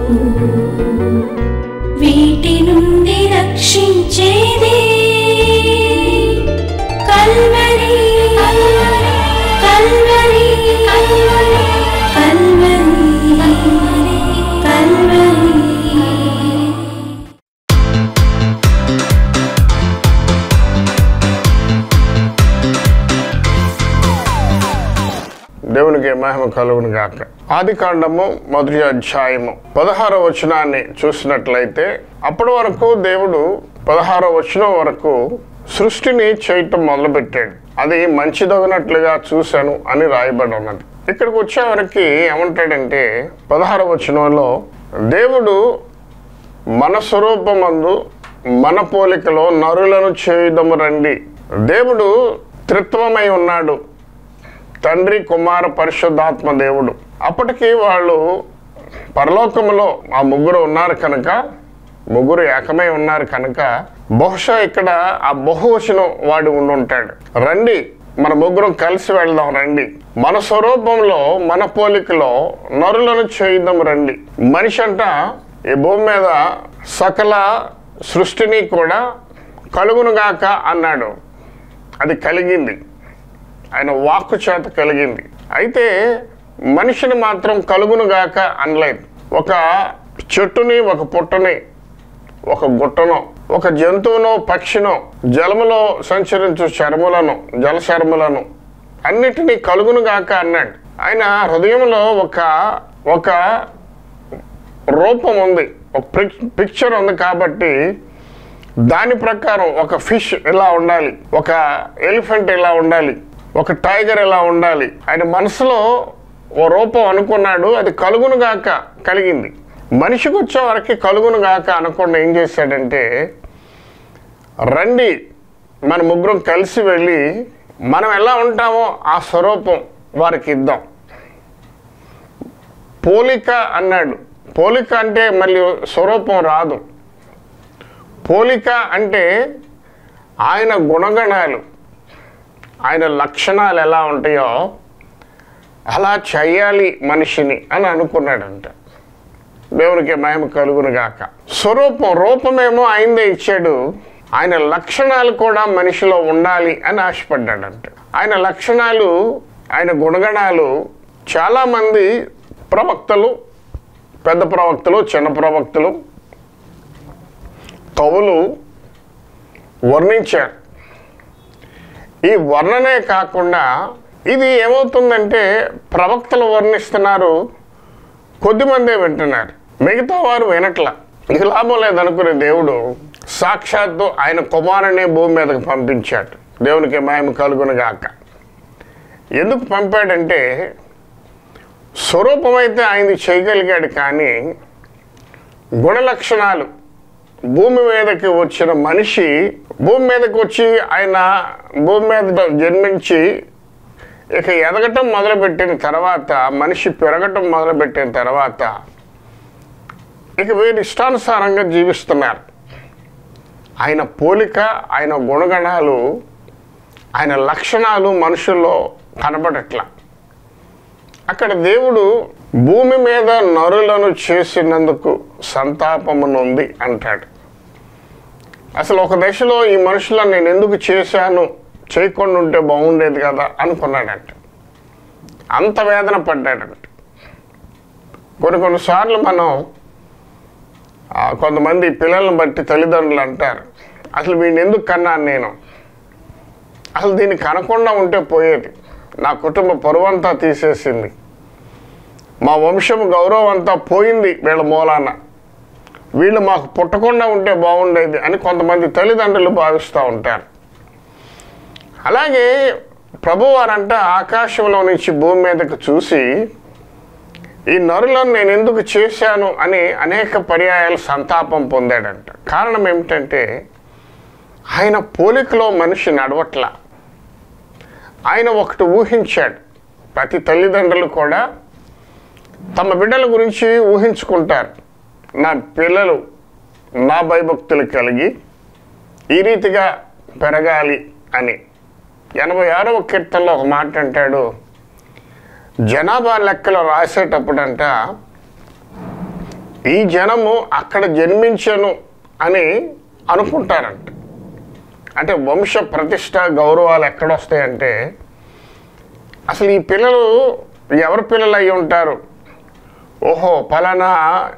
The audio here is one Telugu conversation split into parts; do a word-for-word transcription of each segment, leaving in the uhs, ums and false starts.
వీటి నుండి రక్షించేది కల్వరి కల్వరి కల్వరి కల్వరి. దేవునికి మహిమ కలుగును గాక. ఆది కాండము మొదటి అధ్యాయము పదహారో వచనాన్ని చూసినట్లయితే, అప్పటి వరకు దేవుడు పదహారో వచనం వరకు సృష్టిని చేయటం మొదలుపెట్టాడు. అది మంచిదగినట్లుగా చూశాను అని రాయబడి ఉన్నది. ఇక్కడికి వచ్చే వరకు ఏమంటాడంటే, పదహారో వచనంలో దేవుడు మన స్వరూపమందు మన పోలికలో నరులను చేయుదము రండి. దేవుడు త్రిత్వమై ఉన్నాడు, తండ్రి కుమార పరిశుద్ధాత్మ దేవుడు. అప్పటికి వాళ్ళు పరలోకములో ఆ ముగ్గురు ఉన్నారు కనుక, ముగ్గురు ఏకమై ఉన్నారు కనుక, బహుశా ఇక్కడ ఆ బహువచనం వాడి ఉండి ఉంటాడు. రండి, మన ముగ్గురం కలిసి వెళ్దాం రండి, మన స్వరూపంలో మన పోలికలో నరులను చేయిద్దాం రండి. మనిషి అంట ఈ భూమి మీద సకల సృష్టిని కూడా కలుగునుగాక అన్నాడు. అది కలిగింది, ఆయన వాక్కు చేత కలిగింది. అయితే మనిషిని మాత్రం కలుగునుగాక అనలేదు. ఒక చెట్టుని, ఒక పుట్టని, ఒక గుట్టను, ఒక జంతువును, పక్షిను, జలములో సంచరించు చర్మలను, జలచర్మలను అన్నిటినీ కలుగునుగాక అన్నాడు. ఆయన హృదయంలో ఒక ఒక రూపం ఉంది, ఒక పిక్చర్ ఉంది. కాబట్టి దాని ప్రకారం ఒక ఫిష్ ఇలా ఉండాలి, ఒక ఎలిఫెంట్ ఇలా ఉండాలి, ఒక టైగర్ ఎలా ఉండాలి, ఆయన మనసులో ఓ రూపం అనుకున్నాడు. అది కలుగునుగాక కలిగింది. మనిషికి వచ్చే వరకు కలుగునుగాక అనకుండా ఏం చేశాడంటే, రండి మన ముగ్గురం కలిసి వెళ్ళి మనం ఎలా ఉంటామో ఆ స్వరూపం వారికి ఇద్దాం. పోలిక అన్నాడు. పోలిక అంటే మళ్ళీ స్వరూపం రాదు. పోలిక అంటే ఆయన గుణగణాలు, ఆయన లక్షణాలు ఎలా ఉంటాయో అలా చెయ్యాలి మనిషిని అని అనుకున్నాడంట. దేవునికి మహిమ కలుగును గాక. స్వరూపం, రూపమేమో ఆయనదే ఇచ్చాడు, ఆయన లక్షణాలు కూడా మనిషిలో ఉండాలి అని ఆశపడ్డాడంట. ఆయన లక్షణాలు, ఆయన గుణగణాలు చాలామంది ప్రవక్తలు, పెద్ద ప్రవక్తలు, చిన్న ప్రవక్తలు, కవులు వర్ణించారు. ఈ వర్ణనే కాకుండా ఇది ఏమవుతుందంటే, ప్రవక్తలు వర్ణిస్తున్నారు, కొద్దిమందే వింటున్నారు, మిగతా వారు వినట్లా. ఇది లాభం లేదనుకునే దేవుడు సాక్షాత్తు ఆయన కుమారుని భూమి మీదకి పంపించాడు. దేవునికి మహిమ కలుగును గాక. ఎందుకు పంపాడంటే, స్వరూపమైతే ఆయనది చేయగలిగాడు, కానీ గుణలక్షణాలు, భూమి మీదకి వచ్చిన మనిషి భూమి మీదకి వచ్చి ఆయన భూమి మీద జన్మించి ఇక ఎదగటం మొదలుపెట్టిన తర్వాత, మనిషి పెరగటం మొదలుపెట్టిన తర్వాత ఇక వీరి ఇష్టానుసారంగా జీవిస్తున్నారు. ఆయన పోలిక, ఆయన గుణగణాలు, ఆయన లక్షణాలు మనుషుల్లో కనబడట్లా. అక్కడ దేవుడు భూమి మీద నరులను చేసినందుకు సంతాపమునుంది అంటాడు. అసలు ఒక దశలో ఈ మనుషులను నేను ఎందుకు చేశాను, చేయకుండా ఉంటే బాగుండేది కదా అనుకున్నాడంట. అంత వేదన పడ్డాడంట. కొన్ని కొన్నిసార్లు మనం కొంతమంది పిల్లలను బట్టి తల్లిదండ్రులు అంటారు, అసలు వీడిని ఎందుకు కన్నాను నేను, అసలు దీన్ని కనకుండా ఉంటే పోయేది, నా కుటుంబ పరువంతా తీసేసింది, మా వంశం గౌరవం అంతా పోయింది వీళ్ళ మూలాన, వీళ్ళు మాకు పుట్టకుండా ఉంటే బాగుండేది అని కొంతమంది తల్లిదండ్రులు భావిస్తూ ఉంటారు. అలాగే ప్రభువారంట ఆకాశంలో నుంచి భూమి మీదకు చూసి ఈ నరులను నేను ఎందుకు చేశాను అని అనేక పర్యాయాలు సంతాపం పొందాడంట. కారణం ఏమిటంటే, ఆయన పోలికలో మనిషి నడవట్ల. ఆయన ఒకటి ఊహించాడు. ప్రతి తల్లిదండ్రులు కూడా తమ బిడ్డల గురించి ఊహించుకుంటారు, నా పిల్లలు నా భయభక్తులు కలిగి ఈ రీతిగా పెరగాలి అని. ఎనభై ఆరవ కీర్తనలో ఒక మాట అంటాడు, జనాభా లెక్కలు రాసేటప్పుడంట ఈ జనము అక్కడ జన్మించను అని అనుకుంటారంట. అంటే వంశ ప్రతిష్ట గౌరవాలు ఎక్కడొస్తాయంటే, అసలు ఈ పిల్లలు ఎవరి పిల్లలు అయి ఉంటారు? ఓహో, పలానా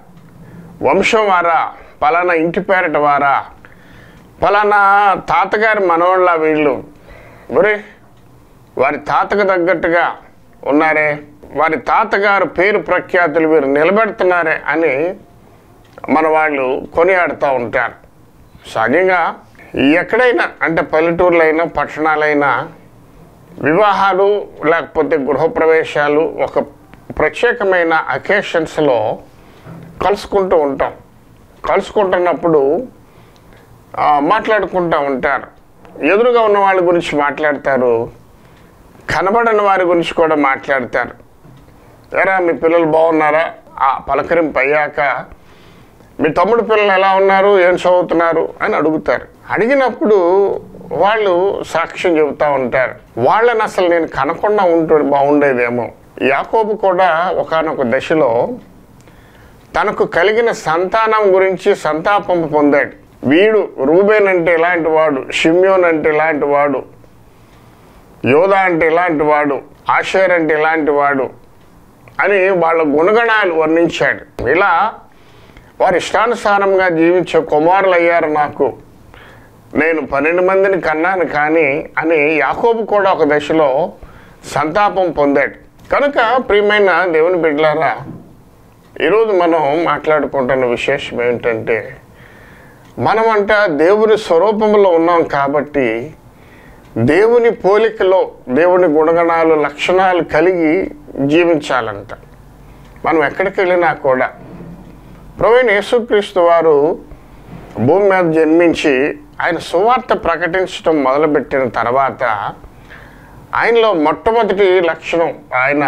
వంశం వారా, పలానా ఇంటి పేరట వారా, పలానా తాతగారి మనవాళ్ళ వీళ్ళు, ఒరే వారి తాతకు తగ్గట్టుగా ఉన్నారే, వారి తాతగారు పేరు ప్రఖ్యాతులు వీరు నిలబెడుతున్నారే అని మన వాళ్ళు కొనియాడుతూ ఉంటారు. సహజంగా ఎక్కడైనా, అంటే పల్లెటూర్లైనా పట్టణాలైనా వివాహాలు లేకపోతే గృహప్రవేశాలు ఒక ప్రత్యేకమైన అకేషన్స్లో కలుసుకుంటూ ఉంటాం. కలుసుకుంటున్నప్పుడు మాట్లాడుకుంటూ ఉంటారు. ఎదురుగా ఉన్న వాళ్ళ గురించి మాట్లాడతారు, కనబడని వారి గురించి కూడా మాట్లాడతారు. ఎరా మీ పిల్లలు బాగున్నారా? ఆ పలకరింపు అయ్యాక మీ తమ్ముడు పిల్లలు ఎలా ఉన్నారు, ఏం చదువుతున్నారు అని అడుగుతారు. అడిగినప్పుడు వాళ్ళు సాక్ష్యం చెబుతూ ఉంటారు. వాళ్ళని అసలు నేను కనకుండా ఉంటూ బాగుండేదేమో. యాకోబు కూడా ఒకానొక దశలో తనకు కలిగిన సంతానం గురించి సంతాపం పొందాడు. వీడు రూబేన్ అంటే ఇలాంటి వాడు, షిమ్యోన్ అంటే ఇలాంటి వాడు, యోధా అంటే ఇలాంటి వాడు, ఆషేర్ అంటే ఇలాంటి వాడు అని వాళ్ళ గుణగణాలు వర్ణించాడు. ఇలా వారి ఇష్టానుసారంగా జీవించే కుమారులు అయ్యారు నాకు, నేను పన్నెండు మందిని కన్నాను కానీ అని యాకోబు కూడా ఒక దశలో సంతాపం పొందాడు. కనుక ప్రియమైన దేవుని బిడ్డలారా, ఈరోజు మనం మాట్లాడుకుంటున్న విశేషం ఏంటంటే, మనమంట దేవుని స్వరూపంలో ఉన్నాం కాబట్టి దేవుని పోలికలో దేవుని గుణగణాలు లక్షణాలు కలిగి జీవించాలంట. మనం ఎక్కడికి వెళ్ళినా కూడా ప్రభువైన యేసుక్రీస్తు వారు భూమి మీద జన్మించి ఆయన సువార్త ప్రకటించడం మొదలుపెట్టిన తర్వాత ఆయనలో మొట్టమొదటి లక్షణం, ఆయన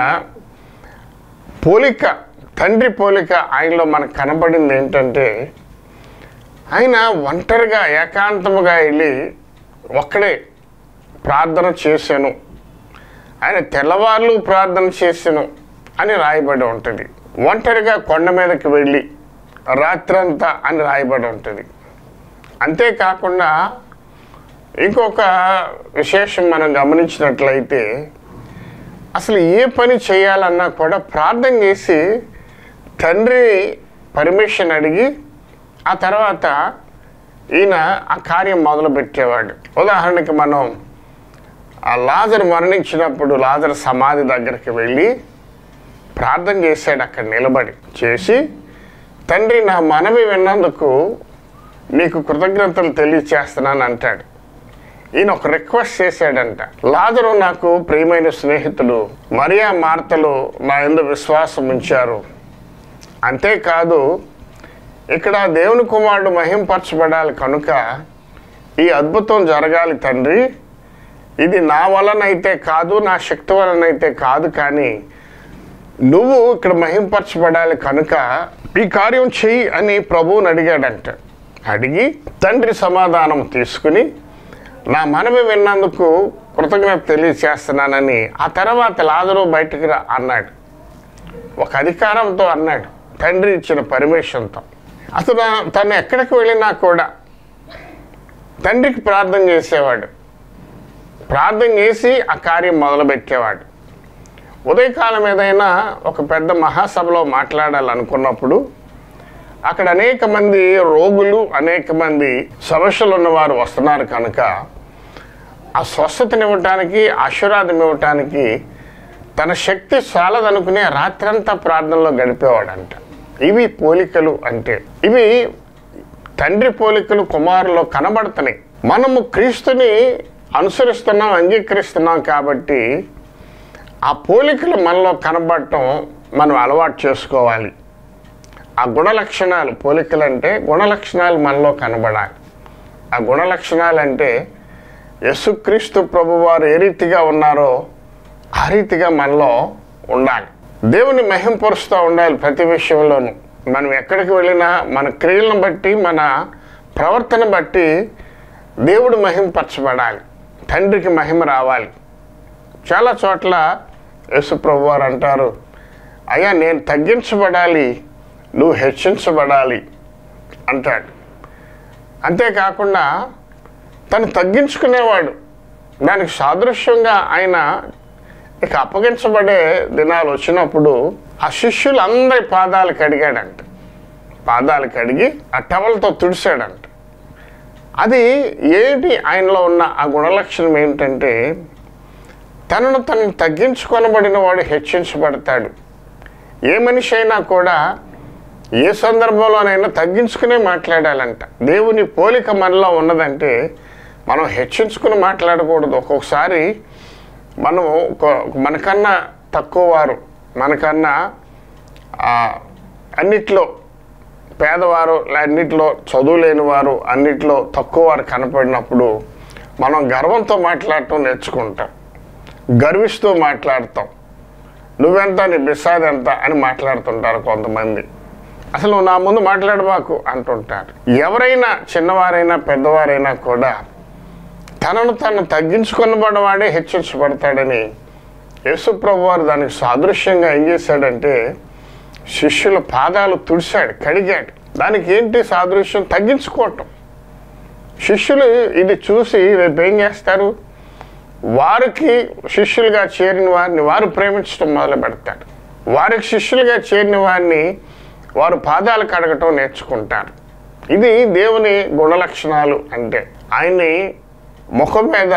పోలిక, తండ్రి పోలిక ఆయనలో మనకు కనబడింది ఏంటంటే, ఆయన ఒంటరిగా ఏకాంతముగా వెళ్ళి ఒక్కడే ప్రార్థన చేశాను, ఆయన తెల్లవార్లు ప్రార్థన చేశాను అని రాయబడి ఉంటుంది. ఒంటరిగా కొండ మీదకి వెళ్ళి రాత్రంతా అని రాయబడి ఉంటుంది. అంతేకాకుండా ఇంకొక విశేషం మనం గమనించినట్లయితే, అసలు ఏ పని చేయాలన్నా కూడా ప్రార్థన చేసి తండ్రి పర్మిషన్ అడిగి ఆ తర్వాత ఈయన ఆ కార్యం మొదలుపెట్టేవాడు. ఉదాహరణకి మనం ఆ లాజరు మరణించినప్పుడు లాజరు సమాధి దగ్గరికి వెళ్ళి ప్రార్థన చేశాడు. అక్కడ నిలబడి చేసి, తండ్రి నా మనవి విన్నందుకు నీకు కృతజ్ఞతలు తెలియచేస్తున్నాను అంటాడు. ఈయన ఒక రిక్వెస్ట్ చేశాడంట, లాజరు నాకు ప్రియమైన స్నేహితుడు, మరియా మార్తలు నా యందు విశ్వాసం ఉంచారు, అంతేకాదు ఇక్కడ దేవుని కుమారుడు మహింపరచబడాలి కనుక ఈ అద్భుతం జరగాలి తండ్రి, ఇది నా వలనైతే కాదు, నా శక్తి వలనైతే కాదు, కానీ నువ్వు ఇక్కడ మహింపరచబడాలి కనుక ఈ కార్యం చెయ్యి అని ప్రభువుని అడిగాడంట. అడిగి తండ్రి సమాధానం తీసుకుని నా మనవి విన్నందుకు కృతజ్ఞత తెలియచేస్తున్నానని ఆ తర్వాత లాజరు బయటికి రా అన్నాడు. ఒక అధికారంతో అన్నాడు, తండ్రి ఇచ్చిన పర్మిషన్తో. అతను తను ఎక్కడికి వెళ్ళినా కూడా తండ్రికి ప్రార్థన చేసేవాడు, ప్రార్థన చేసి ఆ కార్యం మొదలుపెట్టేవాడు. ఉదయకాలం ఏదైనా ఒక పెద్ద మహాసభలో మాట్లాడాలనుకున్నప్పుడు అక్కడ అనేక మంది రోగులు, అనేక మంది సమస్యలు ఉన్నవారు వస్తున్నారు కనుక ఆ స్వస్థతనివ్వటానికి, ఆశీర్వాదం ఇవ్వటానికి తన శక్తి చాలదనుకునే రాత్రంతా ప్రార్థనలో గడిపేవాడంట. ఇవి పోలికలు అంటే, ఇవి తండ్రి పోలికలు కుమారులో కనబడుతున్నాయి. మనము క్రీస్తుని అనుసరిస్తున్నాం, అంగీకరిస్తున్నాం కాబట్టి ఆ పోలికలు మనలో కనబడటం మనం అలవాటు చేసుకోవాలి. ఆ గుణలక్షణాలు, పోలికలు అంటే గుణలక్షణాలు మనలో కనబడాలి. ఆ గుణలక్షణాలు అంటే యేసుక్రీస్తు ప్రభువారు ఏ రీతిగా ఉన్నారో ఆ రీతిగా మనలో ఉండాలి. దేవుని మహింపరుస్తూ ఉండాలి ప్రతి విషయంలోనూ. మనం ఎక్కడికి వెళ్ళినా మన క్రియలను బట్టి, మన ప్రవర్తన బట్టి దేవుడు మహింపరచబడాలి, తండ్రికి మహిమ రావాలి. చాలా చోట్ల యేసు ప్రభువారు అంటారు, అయ్యా నేను తగ్గించబడాలి, నువ్వు హెచ్చించబడాలి అంటాడు. అంతేకాకుండా తను తగ్గించుకునేవాడు. దానికి సాదృశ్యంగా ఆయన ఇక అప్పగించబడే దినాలు వచ్చినప్పుడు ఆ శిష్యులందరి పాదాలు కడిగాడంట. పాదాలు కడిగి ఆ టవల్తో తుడిచాడంట. అది ఏంటి ఆయనలో ఉన్న ఆ గుణలక్షణం ఏమిటంటే తనను తనను తగ్గించుకొనబడిన వాడు హెచ్చించబడతాడు. ఏ మనిషి అయినా కూడా ఏ సందర్భంలోనైనా తగ్గించుకునే మాట్లాడాలంట. దేవుని పోలిక మనలో ఉన్నదంటే మనం హెచ్చించుకుని మాట్లాడకూడదు. ఒక్కొక్కసారి మనం మనకన్నా తక్కువ వారు, మనకన్నా అన్నిట్లో పేదవారు, అన్నిట్లో చదువు లేని వారు, అన్నిట్లో తక్కువ వారు కనపడినప్పుడు మనం గర్వంతో మాట్లాడటం నేర్చుకుంటాం, గర్విస్తూ మాట్లాడతాం. నువ్వెంత, నీ బిస్సాది ఎంత అని మాట్లాడుతుంటారు కొంతమంది. అసలు నా ముందు మాట్లాడబాకు అంటుంటారు. ఎవరైనా చిన్నవారైనా పెద్దవారైనా కూడా తనను తను తగ్గించుకున్నబడవాడే హెచ్చించబడతాడని యేసుప్రభు వారు దానికి సాదృశ్యంగా ఏం చేశాడంటే శిష్యుల పాదాలు తుడిచాడు, కడిగాడు. దానికి ఏంటి సాదృశ్యం? తగ్గించుకోవటం. శిష్యులు ఇది చూసి రేపు ఏం చేస్తారు? వారికి శిష్యులుగా చేరిన వారిని వారు ప్రేమించడం మొదలు పెడతారు. వారికి శిష్యులుగా చేరిన వారిని వారు పాదాలు కడగటం నేర్చుకుంటారు. ఇది దేవుని గుణలక్షణాలు. అంటే ఆయన్ని ముఖం మీద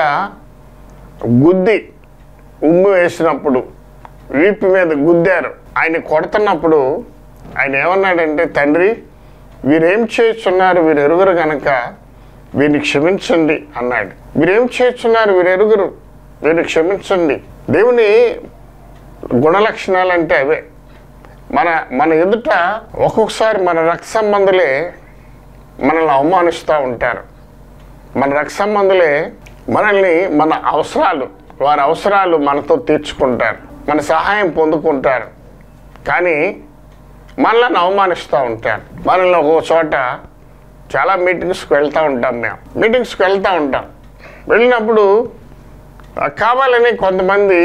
గుద్ది ఉమ్ము వేసినప్పుడు, వీపు మీద గుద్దారు, ఆయన కొడుతున్నప్పుడు ఆయన ఏమన్నాడంటే, తండ్రి వీరేం చేస్తున్నారు, వీరు ఎరుగురు కనుక వీరిని క్షమించండి అన్నాడు. వీరేం చేస్తున్నారు, వీరు ఎరుగురు, వీరిని క్షమించండి. దేవుని గుణలక్షణాలు అంటే అవే. మన మన ఎదుట ఒక్కొక్కసారి మన రక్త సంబంధులే మనల్ని అవమానిస్తూ ఉంటారు. మన రక్త సంబంధులే మనల్ని, మన అవసరాలు, వారి అవసరాలు మనతో తీర్చుకుంటారు, మన సహాయం పొందుకుంటారు. కానీ మనల్ని అవమానిస్తూ ఉంటారు. మనల్ని ఒక చోట చాలా మీటింగ్స్కి వెళ్తూ ఉంటాం. మేము మీటింగ్స్కి వెళ్తూ ఉంటాం. వెళ్ళినప్పుడు కావాలని కొంతమంది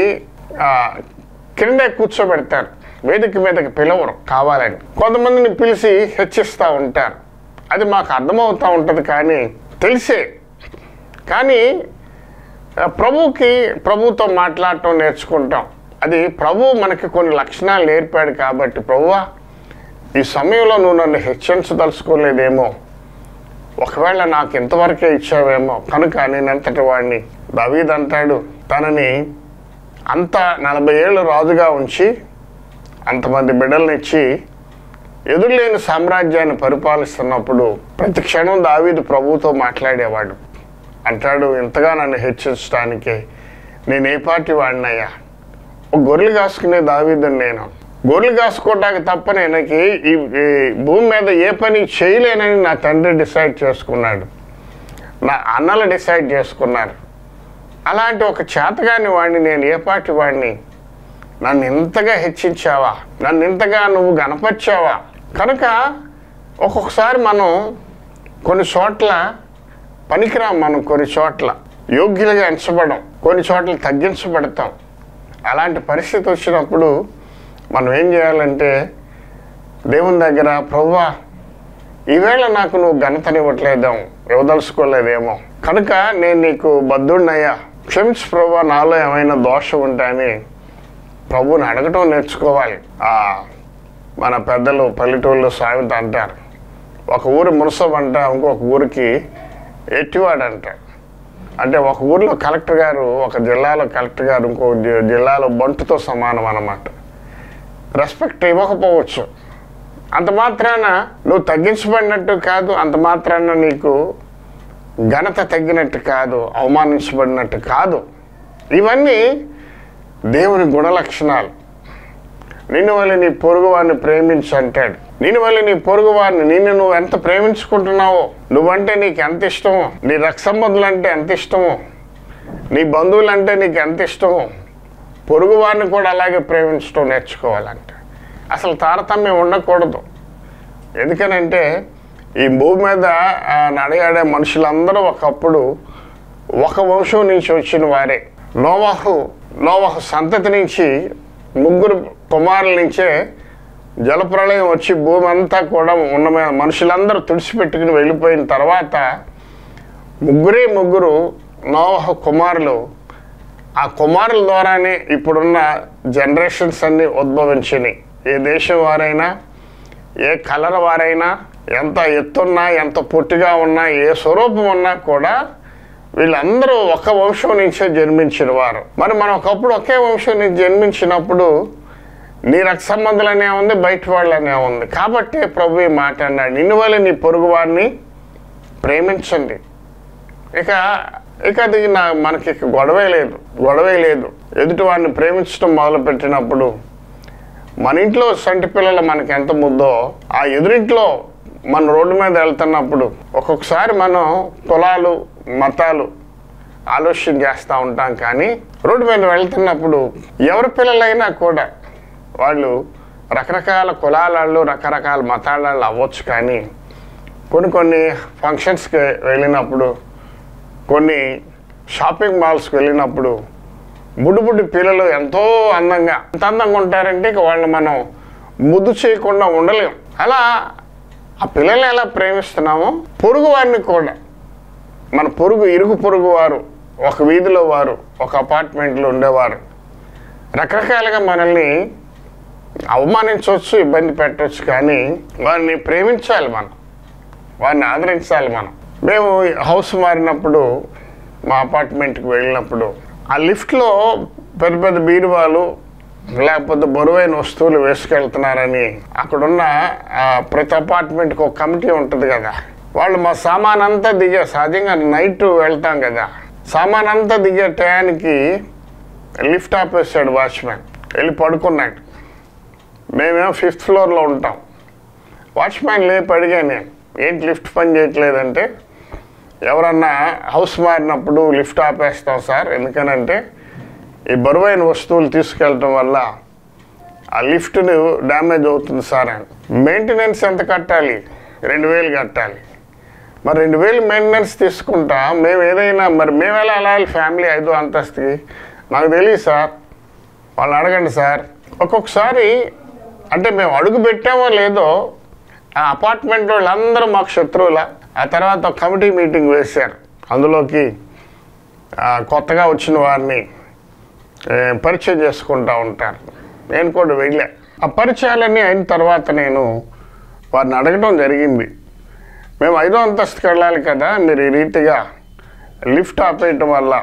క్రిందే కూర్చోబెడతారు, వేదిక మీదకి పిలవరు కావాలని. కొంతమందిని పిలిచి హెచ్చిస్తూ ఉంటారు. అది మాకు అర్థమవుతూ ఉంటుంది, కానీ తెలిసే. కానీ ప్రభువుకి ప్రభువుతో మాట్లాడటం నేర్చుకుంటాం. అది ప్రభువు మనకి కొన్ని లక్షణాలు నేర్పాడు కాబట్టి, ప్రభువా ఈ సమయంలో నువ్వు నన్ను హెచ్చరించదలుచుకోలేదేమో, ఒకవేళ నాకు ఇంతవరకే ఇచ్చావేమో కనుక నేను ఎంతటి వాడిని. దావీదు అంటాడు, తనని అంత నలభై ఏళ్ళు రాజుగా ఉంచి అంతమంది బిడ్డలను ఇచ్చి ఎదురులేని సామ్రాజ్యాన్ని పరిపాలిస్తున్నప్పుడు ప్రతి క్షణం దావీదు ప్రభువుతో మాట్లాడేవాడు. అంటాడు, ఇంతగా నన్ను హెచ్చరించడానికి నేను ఏ పార్టీ వాడినయ్యా? ఒక గొర్రెలు కాసుకునే దావీదుని నేను. గొర్రెలు కాసుకోవడానికి తప్ప నేను ఈ భూమి మీద ఏ పని చేయలేనని నా తండ్రి డిసైడ్ చేసుకున్నాడు, నా అన్నలు డిసైడ్ చేసుకున్నారు. అలాంటి ఒక చేతగాని వాడిని నేను ఏ పార్టీ వాడిని? నన్ను ఇంతగా హెచ్చించావా, నన్ను ఇంతగా నువ్వు గణపరిచావా? కనుక ఒక్కొక్కసారి మనం కొన్ని చోట్ల పనికిరాం, మనం కొన్ని చోట్ల యోగ్యులుగా ఎంచబడం, కొన్ని చోట్ల తగ్గించబడతాం. అలాంటి పరిస్థితి వచ్చినప్పుడు మనం ఏం చేయాలంటే దేవుని దగ్గర, ప్రభువా ఈవేళ నాకు నువ్వు ఘనతనివ్వట్లేదేమో, ఇవ్వదలుచుకోలేదేమో కనుక నేను నీకు బద్ధుడినయ్యా, క్షమించు ప్రభువా, నాలో ఏమైనా దోషం ఉంటే అని ప్రభువుని అడగటం నేర్చుకోవాలి. మన పెద్దలు పల్లెటూళ్ళు సామెత అంటారు, ఒక ఊరు మునసబంట ఇంకొక ఊరికి ఎట్టివాడంట. అంటే ఒక ఊరిలో కలెక్టర్ గారు, ఒక జిల్లాలో కలెక్టర్ గారు ఇంకో జిల్లాలో బంటుతో సమానం అన్నమాట. రెస్పెక్ట్ ఇవ్వకపోవచ్చు, అంత మాత్రాన నువ్వు తగ్గించబడినట్టు కాదు, అంత మాత్రాన నీకు ఘనత తగ్గినట్టు కాదు, అవమానించబడినట్టు కాదు. ఇవన్నీ దేవుని గుణలక్షణాలు. నిన్ను వల్ల నీ పొరుగువారిని ప్రేమించు అంటాడు. నిన్ను వల్ల నీ పొరుగువారిని, నిన్ను నువ్వు ఎంత ప్రేమించుకుంటున్నావో, నువ్వంటే నీకు ఎంత ఇష్టమో, నీ రక్త సంబంధులు అంటే ఎంత ఇష్టమో, నీ బంధువులంటే నీకు ఎంత ఇష్టమో, పొరుగువారిని కూడా అలాగే ప్రేమించడం నేర్చుకోవాలంట. అసలు తారతమ్యం ఉండకూడదు. ఎందుకనంటే ఈ భూమి మీద నడయాడే మనుషులందరూ ఒకప్పుడు ఒక వంశం నుంచి వచ్చిన వారే. నోవాహు నోవాహు సంతతి నుంచి ముగ్గురు కుమారుల నుంచే జలప్రళయం వచ్చి భూమి అంతా కూడా ఉన్న మనుషులందరూ తుడిచిపెట్టుకుని వెళ్ళిపోయిన తర్వాత ముగ్గురే ముగ్గురు నోవహ కుమారులు, ఆ కుమారుల ద్వారానే ఇప్పుడున్న జనరేషన్స్ అన్నీ ఉద్భవించినాయి. ఏ దేశం వారైనా, ఏ కలర్ వారైనా, ఎంత ఎత్తున్నా, ఎంత పొట్టిగా ఉన్నా, ఏ స్వరూపం ఉన్నా కూడా వీళ్ళందరూ ఒక వంశం నుంచే జన్మించిన వారు. మరి మనం ఒకప్పుడు ఒకే వంశం నుంచి జన్మించినప్పుడు నీ రక్త సంబంధులనే ఉంది, బయట వాళ్ళనే ఉంది. కాబట్టి ప్రభు మాట అన్నాడు, నిన్ను వల్ల నీ పొరుగు వారిని ప్రేమించండి. ఇక ఇక అది నా మనకి గొడవే లేదు గొడవే లేదు ఎదుటి వారిని ప్రేమించడం మొదలుపెట్టినప్పుడు మన ఇంట్లో సంటి పిల్లలు మనకి ఎంత ముద్దో, ఆ ఎదురింట్లో మన రోడ్డు మీద వెళ్తున్నప్పుడు ఒక్కొక్కసారి మనం కులాలు మతాలు ఆలోచన చేస్తూ ఉంటాం. కానీ రోడ్డు మీద వెళ్తున్నప్పుడు ఎవరి పిల్లలైనా కూడా వాళ్ళు రకరకాల కులాలలో రకరకాల మతాలలో అవ్వచ్చు. కానీ కొన్ని కొన్ని ఫంక్షన్స్కి వెళ్ళినప్పుడు, కొన్ని షాపింగ్ మాల్స్కి వెళ్ళినప్పుడు బుడ్డి బుడ్డి పిల్లలు ఎంతో అందంగా ఎంత అందంగా ఉంటారంటే ఇక వాళ్ళు మనం ముద్దు చేయకుండా ఉండలేం. అలా ఆ పిల్లల్ని ఎలా ప్రేమిస్తున్నామో పొరుగు వారిని కూడా, మన పొరుగు ఇరుగు పొరుగు వారు, ఒక వీధిలో వారు, ఒక అపార్ట్మెంట్లో ఉండేవారు రకరకాలుగా మనల్ని అవమానించవచ్చు, ఇబ్బంది పెట్టవచ్చు. కానీ వారిని ప్రేమించాలి, మనం వారిని ఆదరించాలి. మనం మేము హౌస్ మారినప్పుడు మా అపార్ట్మెంట్కి వెళ్ళినప్పుడు ఆ లిఫ్ట్లో పెద్ద పెద్ద బీరువాలు లేకపోతే బరువైన వస్తువులు వేసుకెళ్తున్నారని అక్కడున్న ప్రతి అపార్ట్మెంట్కి ఒక కమిటీ ఉంటుంది కదా, వాళ్ళు మా సామాన్ అంతా దిగే, సహజంగా నైట్ వెళ్తాం కదా, సామాన్ అంతా దిగే టయానికి లిఫ్ట్ ఆపేసాడు వాచ్మెన్, వెళ్ళి పడుకున్నాడు. మేమేమో ఫిఫ్త్ ఫ్లోర్లో ఉంటాం. వాచ్మెన్ లేపి అడిగాను నేను, ఏంటి లిఫ్ట్ పని చేయట్లేదంటే, ఎవరన్నా హౌస్ మారినప్పుడు లిఫ్ట్ ఆపేస్తాం సార్, ఎందుకనంటే ఈ బరువైన వస్తువులు తీసుకెళ్ళటం వల్ల ఆ లిఫ్ట్ డ్యామేజ్ అవుతుంది సార్ అని. మెయింటెనెన్స్ ఎంత కట్టాలి? రెండు వేలు కట్టాలి. మరి రెండు వేలు మెయింటెనెన్స్ తీసుకుంటా మేము ఏదైనా, మరి మేము ఎలా వెళ్ళాలి ఫ్యామిలీ ఐదో అంతస్తుకి? నాకు తెలియదు సార్, వాళ్ళు అడగండి సార్. ఒక్కొక్కసారి అంటే మేము అడుగు పెట్టామో లేదో ఆ అపార్ట్మెంట్ వాళ్ళందరూ మాకు శత్రువుల. ఆ తర్వాత ఒక కమిటీ మీటింగ్ వేశారు, అందులోకి కొత్తగా వచ్చిన వారిని పరిచయం చేసుకుంటూ ఉంటారు. నేను కూడా వెళ్ళా. ఆ పరిచయాలన్నీ అయిన తర్వాత నేను వారిని అడగడం జరిగింది, మేము ఐదో అంతస్తుకి వెళ్ళాలి కదా, మీరు ఈ రీతిగా లిఫ్ట్ ఆపేయటం వల్ల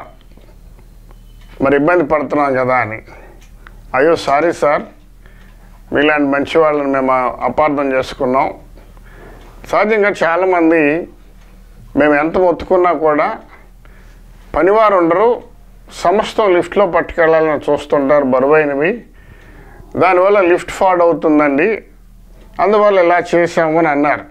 మరి ఇబ్బంది పడుతున్నాం కదా అని. అయ్యో సారీ సార్, మీలాంటి మంచి వాళ్ళని మేము అపార్థం చేసుకున్నాం. సహజంగా చాలామంది మేము ఎంత మొత్తుకున్నా కూడా పనివారు ఉండరు, సమస్తం లిఫ్ట్లో పట్టుకెళ్ళాలని చూస్తుంటారు బరువైనవి, దానివల్ల లిఫ్ట్ ఫాడ్ అవుతుందండి, అందువల్ల ఇలా చేశామని అన్నారు.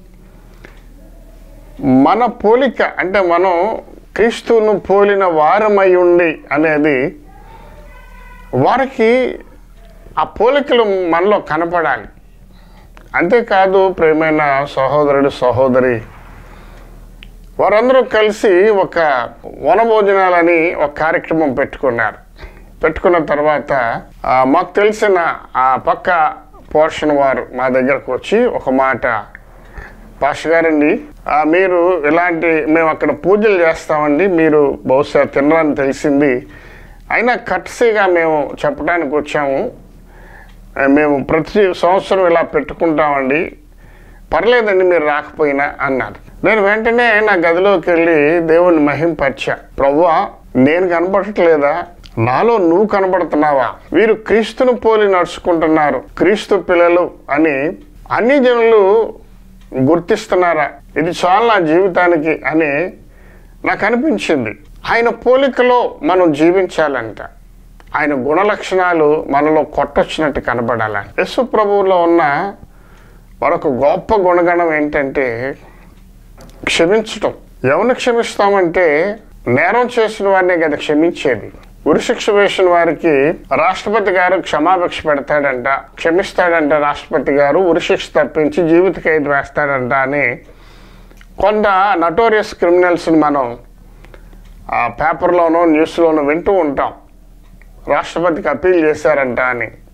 మన పోలిక అంటే మనం క్రీస్తును పోలిన వారమై ఉండి అనేది వారికి ఆ పోలికలు మనలో కనపడాలి. అంతేకాదు ప్రియమైన సహోదరుడు సహోదరి, వారందరూ కలిసి ఒక వనభోజనాలని ఒక కార్యక్రమం పెట్టుకున్నారు. పెట్టుకున్న తర్వాత మాకు తెలిసిన ఆ పక్క పోర్షన్ వారు మా దగ్గరకు వచ్చి ఒక మాట, పాస్టర్ గారండి మీరు ఇలాంటి మేము అక్కడ పూజలు చేస్తామండి, మీరు బహుశా తినరని తెలిసింది, అయినా కట్సీగా మేము చెప్పడానికి వచ్చాము, మేము ప్రతి సంవత్సరం ఇలా పెట్టుకుంటామండి, పర్లేదండి మీరు రాకపోయినా అన్నారు. నేను వెంటనే నా గదిలోకి వెళ్ళి దేవుని మహింపరిచా, ప్రభువా నేను కనపడట్లేదా, నాలో నువ్వు కనబడుతున్నావా, వీరు క్రీస్తును పోలి నడుచుకుంటున్నారు, క్రీస్తు పిల్లలు అని అన్ని జనులు గుర్తిస్తున్నారా, ఇది చాలా నా జీవితానికి అని నాకు అనిపించింది. ఆయన పోలికలో మనం జీవించాలంట, ఆయన గుణలక్షణాలు మనలో కొట్టొచ్చినట్టు కనబడాలని. యేసు ప్రభువులో ఉన్న మరొక గొప్ప గుణగణం ఏంటంటే క్షమించటం. ఎవరిని క్షమిస్తామంటే నేరం చేసిన వారినే కదా క్షమించేది. ఉరిశిక్ష వేసిన వారికి రాష్ట్రపతి గారు క్షమాభిక్ష పెడతాడంట, క్షమిస్తాడంట రాష్ట్రపతి గారు, ఉరిశిక్ష తప్పించి జీవిత ఖైదు వేస్తాడంట అని కొంత నటోరియస్ క్రిమినల్స్ని మనం ఆ పేపర్లోనో న్యూస్లోనో వింటూ ఉంటాం. రాష్ట్రపతికి అప్పీల్ చేశారంట అని.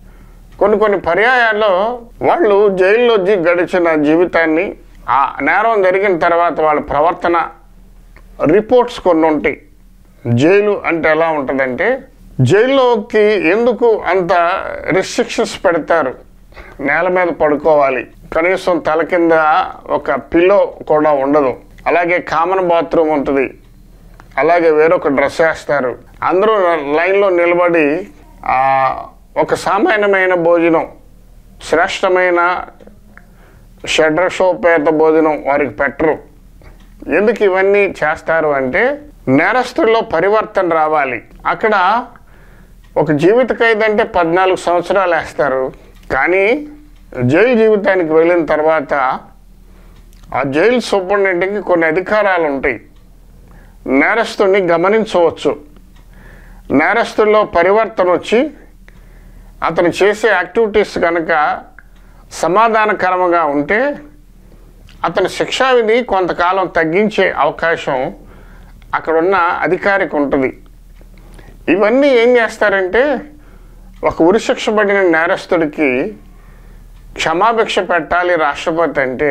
కొన్ని కొన్ని పర్యాయాల్లో వాళ్ళు జైల్లో గడిచిన జీవితాన్ని, ఆ నేరం జరిగిన తర్వాత వాళ్ళ ప్రవర్తన రిపోర్ట్స్ కొన్ని ఉంటాయి. జైలు అంటే ఎలా ఉంటుందంటే, జైల్లోకి ఎందుకు అంత రిస్ట్రిక్షన్స్ పెడతారు? నేల మీద పడుకోవాలి, కనీసం తల కింద ఒక పిల్లో కూడా ఉండదు, అలాగే కామన్ బాత్రూమ్ ఉంటుంది, అలాగే వేరొక డ్రెస్ వేస్తారు, అందరూ లైన్లో నిలబడి ఒక సామాన్యమైన భోజనం, శ్రేష్టమైన షడ్రసోపేత భోజనం వారికి పెట్టరు. ఎందుకు ఇవన్నీ చేస్తారు అంటే, నేరస్తుల్లో పరివర్తన రావాలి. అక్కడ ఒక జీవిత ఖైదు అంటే పద్నాలుగు సంవత్సరాలు వేస్తారు, కానీ జైలు జీవితానికి వెళ్ళిన తర్వాత ఆ జైలు సూపరింటెండెంట్కి కొన్ని అధికారాలు ఉంటాయి. నేరస్తుడిని గమనించవచ్చు, నేరస్తుల్లో పరివర్తన వచ్చి అతను చేసే యాక్టివిటీస్ కనుక సమాధానకరంగా ఉంటే అతని శిక్షా విధి కొంతకాలం తగ్గించే అవకాశం అక్కడున్న అధికారికి ఉంటుంది. ఇవన్నీ ఏం చేస్తారంటే, ఒక ఉరిశిక్ష పడిన నేరస్తుడికి క్షమాభిక్ష పెట్టాలి రాష్ట్రపతి అంటే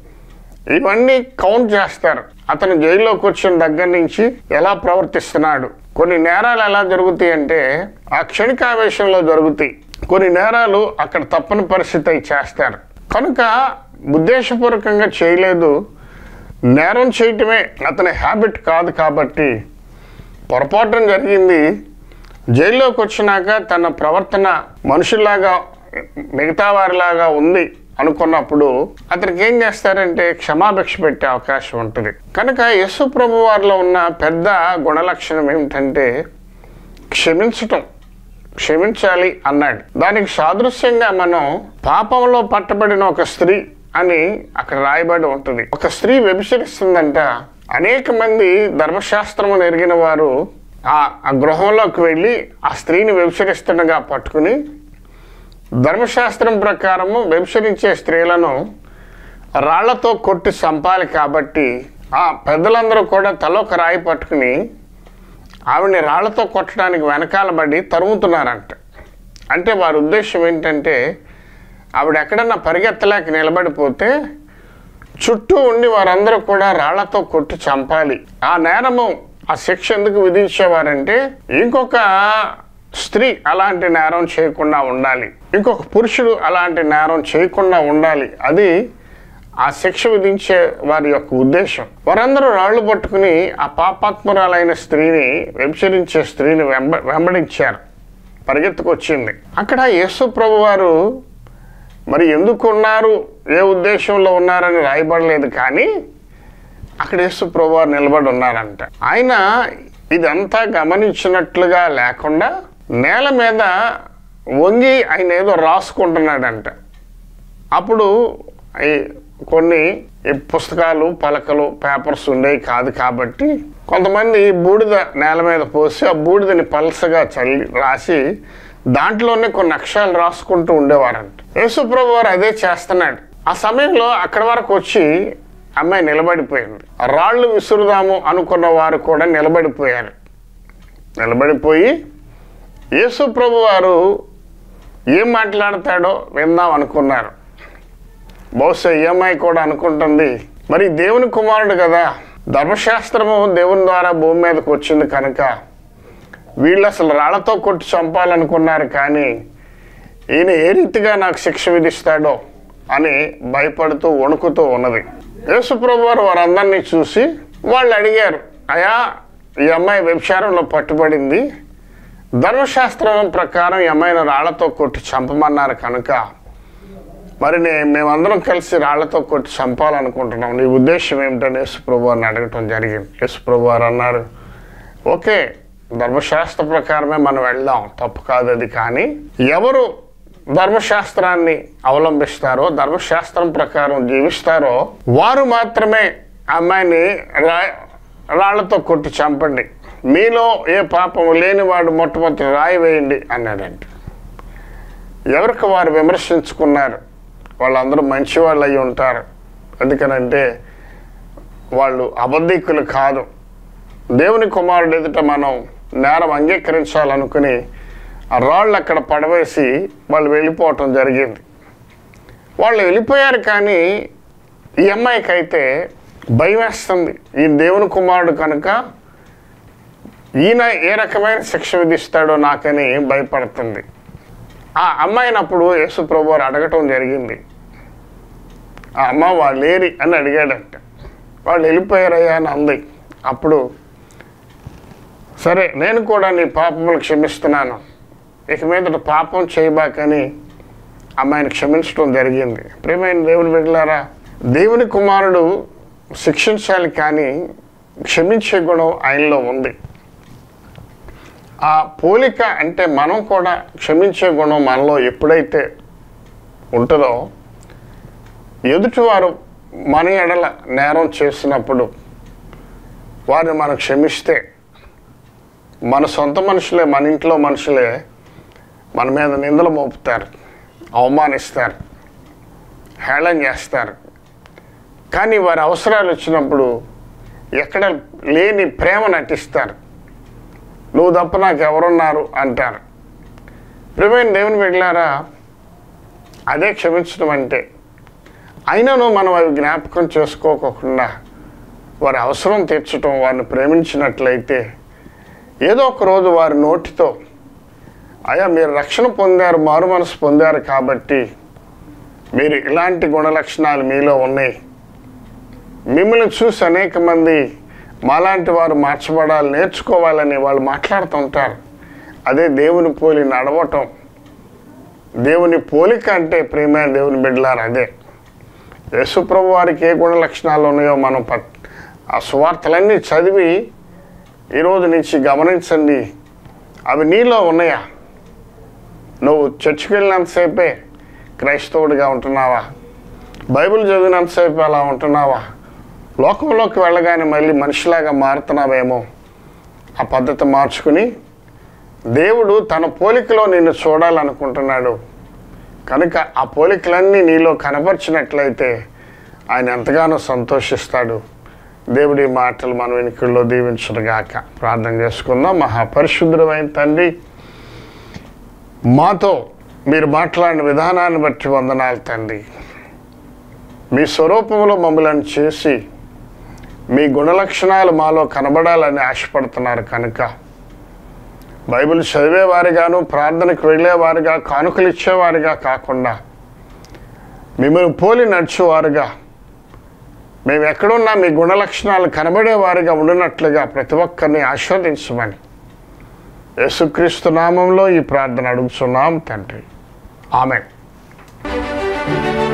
ఇవన్నీ కౌంట్ చేస్తారు. అతను జైల్లోకి వచ్చిన దగ్గర నుంచి ఎలా ప్రవర్తిస్తున్నాడు. కొన్ని నేరాలు ఎలా జరుగుతాయి అంటే ఆ క్షణికావేశంలో జరుగుతాయి, కొన్ని నేరాలు అక్కడ తప్పని పరిస్థితి అయి చేస్తారు. కనుక ఉద్దేశపూర్వకంగా చేయలేదు, నేరం చేయటమే అతని హ్యాబిట్ కాదు కాబట్టి పొరపాటున జరిగింది. జైల్లోకి వచ్చినాక తన ప్రవర్తన మనుషుల్లాగా మిగతా వారిలాగా ఉంది అనుకున్నప్పుడు అతనికి ఏం చేస్తారంటే క్షమాభిక్ష పెట్టే అవకాశం ఉంటుంది. కనుక యేసు ప్రభు వారిలో ఉన్న పెద్ద గుణలక్షణం ఏమిటంటే క్షమించటం, క్షమించాలి అన్నాడు. దానికి సాదృశ్యంగా మనం పాపంలో పట్టబడిన ఒక స్త్రీ అని అక్కడ రాయబడి ఉంటుంది. ఒక స్త్రీ వ్యభిచరిస్తుందంట. అనేక మంది ధర్మశాస్త్రము ఎరిగిన వారు ఆ ఆ గృహంలోకి వెళ్ళి ఆ స్త్రీని వ్యభిచరిస్తుండగా పట్టుకుని, ధర్మశాస్త్రం ప్రకారము వ్యభిచరించే స్త్రీలను రాళ్లతో కొట్టి చంపాలి కాబట్టి ఆ పెద్దలందరూ కూడా తలొక రాయి పట్టుకుని ఆవిడని రాళ్లతో కొట్టడానికి వెనకాలబడి తరుముతున్నారంట. అంటే వారి ఉద్దేశం ఏంటంటే, ఆవిడ ఎక్కడన్నా పరిగెత్తలేక నిలబడిపోతే చుట్టూ ఉండి వారందరూ కూడా రాళ్లతో కొట్టి చంపాలి. ఆ నేరము, ఆ శిక్ష ఎందుకు విధించేవారంటే ఇంకొక స్త్రీ అలాంటి నేరం చేయకుండా ఉండాలి, ఇంకొక పురుషుడు అలాంటి నేరం చేయకుండా ఉండాలి. అది ఆ శిక్ష విధించే వారి యొక్క ఉద్దేశం. వారందరూ రాళ్ళు పట్టుకుని ఆ పాపాత్మురాలైన స్త్రీని, వ్యభిచరించే స్త్రీని వెంబ వెంబడించారు పరిగెత్తుకొచ్చింది. అక్కడ యేసు ప్రభు వారు మరి ఎందుకు ఉన్నారు, ఏ ఉద్దేశంలో ఉన్నారని రాయబడలేదు, కానీ అక్కడ యేసు ప్రభు వారు నిలబడి ఉన్నారంట. ఆయన ఇదంతా గమనించినట్లుగా లేకుండా నేల మీద వంగి ఆయన ఏదో రాసుకుంటున్నాడంట. అప్పుడు కొన్ని పుస్తకాలు, పలకలు, పేపర్స్ ఉండేవి కాదు కాబట్టి కొంతమంది బూడిద నేల మీద పోసి ఆ బూడిదని పలసగా చల్లి రాసి దాంట్లోనే కొన్ని అక్షరాలు రాసుకుంటూ ఉండేవారంట. యేసు ప్రభు వారు అదే చేస్తున్నాడు. ఆ సమయంలో అక్కడి వరకు వచ్చి అమ్మాయి నిలబడిపోయింది. రాళ్ళు విసురుదాము అనుకున్న వారు కూడా నిలబడిపోయారు. నిలబడిపోయి యేసు ప్రభు వారు ఏం మాట్లాడతాడో విందాం అనుకున్నారు. బహుశా ఈ అమ్మాయి కూడా అనుకుంటుంది, మరి దేవుని కుమారుడు కదా, ధర్మశాస్త్రము దేవుని ద్వారా భూమి మీదకి వచ్చింది కనుక వీళ్ళు అసలు రాళ్లతో కొట్టి చంపాలనుకున్నారు, కానీ ఈయన ఏ రీతిగా నాకు శిక్ష విధిస్తాడో అని భయపడుతూ వణుకుతూ ఉన్నది. యేసు ప్రభు వారు వారందరినీ చూసి వాళ్ళు అడిగారు, అయ్యా ఈ అమ్మాయి వ్యభిచారంలో పట్టుబడింది, ధర్మశాస్త్రం ప్రకారం ఈ అమ్మాయిని రాళ్లతో కొట్టి చంపమన్నారు కనుక మరి నే మేమందరం కలిసి రాళ్లతో కొట్టి చంపాలనుకుంటున్నాం, నీ ఉద్దేశం ఏమిటని యేసు ప్రభు వారిని అడగటం జరిగింది. యేసు ప్రభు వారు అన్నారు, ఓకే, ధర్మశాస్త్ర ప్రకారమే మనం వెళ్దాం, తప్పు కాదు అది, కానీ ఎవరు ధర్మశాస్త్రాన్ని అవలంబిస్తారో, ధర్మశాస్త్రం ప్రకారం జీవిస్తారో వారు మాత్రమే అమ్మాయిని రా రాళ్లతో కొట్టి చంపండి, మీలో ఏ పాపము లేనివాడు మొట్టమొదటి రాయి వేయండి అన్నాడంట. ఎవరికి వారు విమర్శించుకున్నారు. వాళ్ళందరూ మంచి వాళ్ళు అయి ఉంటారు, ఎందుకనంటే వాళ్ళు అబద్ధికులు కాదు. దేవుని కుమారుడు ఎదుట మనం నేరం అంగీకరించాలనుకుని ఆ రాళ్ళు అక్కడ పడవేసి వాళ్ళు వెళ్ళిపోవటం జరిగింది. వాళ్ళు వెళ్ళిపోయారు, కానీ ఈ అమ్మాయికి అయితే భయం వేస్తుంది. ఈ దేవుని కుమారుడు కనుక ఈయన ఏ రకమైన శిక్ష విధిస్తాడో నాకని భయపడుతుంది. ఆ అమ్మాయిని అప్పుడు యేసు ప్రభు వారు అడగటం జరిగింది. ఆ అమ్మ వాళ్ళు లేరి అని అడిగాడంట. వాళ్ళు వెళ్ళిపోయారయ్యా అని అంది. అప్పుడు సరే నేను కూడా నీ పాపములు క్షమిస్తున్నాను, ఇక మీదట పాపం చేయబాకని అమ్మాయిని క్షమించడం జరిగింది. ప్రియమైన దేవుని బిడ్డలారా, దేవుని కుమారుడు శిక్షించాలి, కానీ క్షమించే గుణం ఆయనలో ఉంది. ఆ పోలిక అంటే మనం కూడా క్షమించే గుణం మనలో ఎప్పుడైతే ఉంటుందో, ఎదుటివారు మన ఎడల నేరం చేసినప్పుడు వారిని మనం క్షమిస్తే, మన సొంత మనుషులే, మన ఇంట్లో మనుషులే మన మీద నిందలు మోపుతారు, అవమానిస్తారు, హేళన చేస్తారు. కానీ వారి అవసరాలు వచ్చినప్పుడు ఎక్కడ లేని ప్రేమ నటిస్తారు. నువ్వు తప్ప నాకు ఎవరున్నారు అంటారు. ప్రియమైన దేవుని బిడ్డలారా, అదే క్షమించడం అంటే. అయినను మనం అవి జ్ఞాపకం చేసుకోకుండా వారి అవసరం తీర్చడం, వారిని ప్రేమించినట్లయితే ఏదో ఒక రోజు వారి నోటితో, అయ్యా మీరు రక్షణ పొందారు, మారు మనసు పొందారు కాబట్టి మీరు ఇలాంటి గుణలక్షణాలు మీలో ఉన్నాయి, మిమ్మల్ని చూసి అనేక మంది మాలాంటి వారు మార్చబడాలి, నేర్చుకోవాలని వాళ్ళు మాట్లాడుతూ ఉంటారు. అదే దేవుని పోలి నడవటం. దేవుని పోలిక అంటే ప్రియమైన దేవుని బిడ్డలారు అదే. యేసుప్రభు వారికి ఏ గుణ లక్షణాలు ఉన్నాయో మనం ప ఆ సువార్తలన్నీ చదివి ఈరోజు నుంచి గమనించండి. అవి నీలో ఉన్నాయా? నువ్వు చర్చికి వెళ్ళినంతసేపే క్రైస్తవుడిగా ఉంటున్నావా? బైబిల్ చదివినంతసేపు అలా ఉంటున్నావా? లోకంలోకి వెళ్ళగానే మళ్ళీ మనిషిలాగా మారుతున్నావేమో? ఆ పద్ధతి మార్చుకుని దేవుడు తన పోలికలో నిన్ను చూడాలనుకుంటున్నాడు కనుక ఆ పోలికలన్నీ నీలో కనపరిచినట్లయితే ఆయన ఎంతగానో సంతోషిస్తాడు. దేవుడి మాటలు మన వెనుకల్లో దీవించుగాక. ప్రార్థన చేసుకుందాం. మహాపరిశుద్ధుడైన తండ్రి, మాతో మీరు మాట్లాడిన విధానాన్ని బట్టి వందనాలు తండ్రి. మీ స్వరూపంలో మమ్మల్ని చేసి మీ గుణలక్షణాలు మాలో కనబడాలని ఆశపడుతున్నారు కనుక బైబిల్ చదివేవారిగాను, ప్రార్థనకు వెళ్ళేవారుగా, కానుకలు ఇచ్చేవారుగా కాకుండా మిమ్మల్ని పోలి నడిచేవారుగా, మేము ఎక్కడున్నా మీ గుణలక్షణాలు కనబడేవారుగా ఉండినట్లుగా ప్రతి ఒక్కరిని ఆశీర్వదించమని యేసుక్రీస్తు నామంలో ఈ ప్రార్థన అడుగుతున్నాం తండ్రి. ఆమేన్.